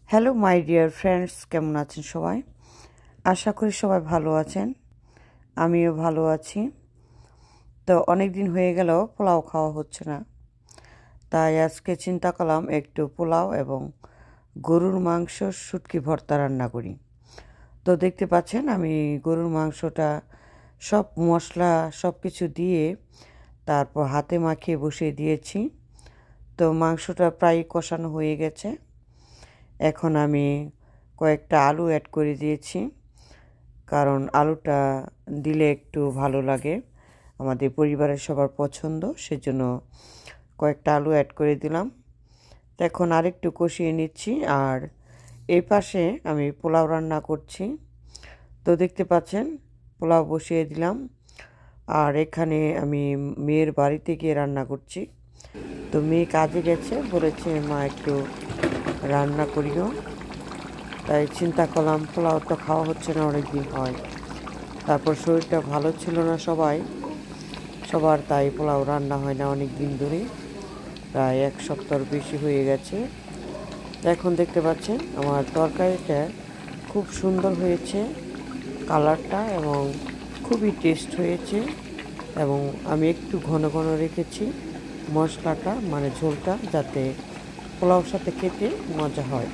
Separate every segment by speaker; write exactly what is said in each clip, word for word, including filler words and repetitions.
Speaker 1: Hello my dear friends, কেমন আছেন সবাই? আশা করি সবাই ভালো আছেন। আমিও ভালো আছি। তো অনেক দিন হয়ে গেল পোলাও খাওয়া হচ্ছে না, তাই আজকে চিন্তা করলাম একটু পোলাও এবং গরুর মাংস শুটকি ভর্তা রান্না করি। তো দেখতে পাচ্ছেন আমি গরুর মাংসটা সব মশলা সব কিছু দিয়ে তারপর হাতে মাখিয়ে বসিয়ে দিয়েছি। তো মাংসটা প্রায় কষানো হয়ে গেছে। এখন আমি কয়েকটা আলু অ্যাড করে দিয়েছি, কারণ আলুটা দিলে একটু ভালো লাগে, আমাদের পরিবারের সবার পছন্দ, সেজন্য কয়েকটা আলু অ্যাড করে দিলাম। তো এখন আরেকটু কষিয়ে নিচ্ছি। আর এই পাশে আমি পোলাও রান্না করছি। তো দেখতে পাচ্ছেন পোলাও বসিয়ে দিলাম। আর এখানে আমি মেয়ের বাড়িতে গিয়ে রান্না করছি। তো মেয়ে কাজে গেছে, বলেছে মা একটু রান্না করিও, তাই চিন্তা করলাম পোলাও তো খাওয়া হচ্ছে না অনেক দিন হয়, তারপর শরীরটা ভালো ছিল না সবাই সবার, তাই পোলাও রান্না হয় না অনেক দিন ধরে, প্রায় এক সপ্তাহ বেশি হয়ে গেছে। এখন দেখতে পাচ্ছেন আমার তরকারিটা খুব সুন্দর হয়েছে কালারটা, এবং খুবই টেস্ট হয়েছে। এবং আমি একটু ঘন ঘন রেখেছি মশলাটা, মানে ঝোলটা, যাতে পোলাওর সাথে খেতে মজা হয়।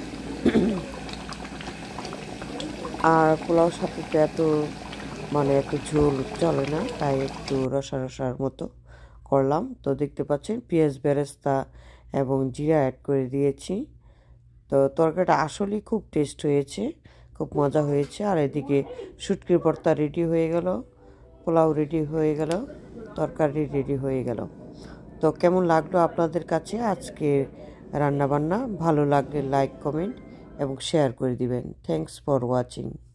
Speaker 1: আর পোলাওর সাথে তো এত মানে এত ঝোল চলে না, তাই একটু রসা রসার মতো করলাম। তো দেখতে পাচ্ছেন পেঁয়াজ বেরেস্তা এবং জিরা অ্যাড করে দিয়েছি। তো তরকারিটা আসলেই খুব টেস্ট হয়েছে, খুব মজা হয়েছে। আর এদিকে শুটকির ভর্তা রেডি হয়ে গেল, পোলাও রেডি হয়ে গেল, তরকারি রেডি হয়ে গেল। তো কেমন লাগলো আপনাদের কাছে আজকে রান্নাবান্না? ভালো লাগলে লাইক, কমেন্ট এবং শেয়ার করে দিবেন। Thanks for watching.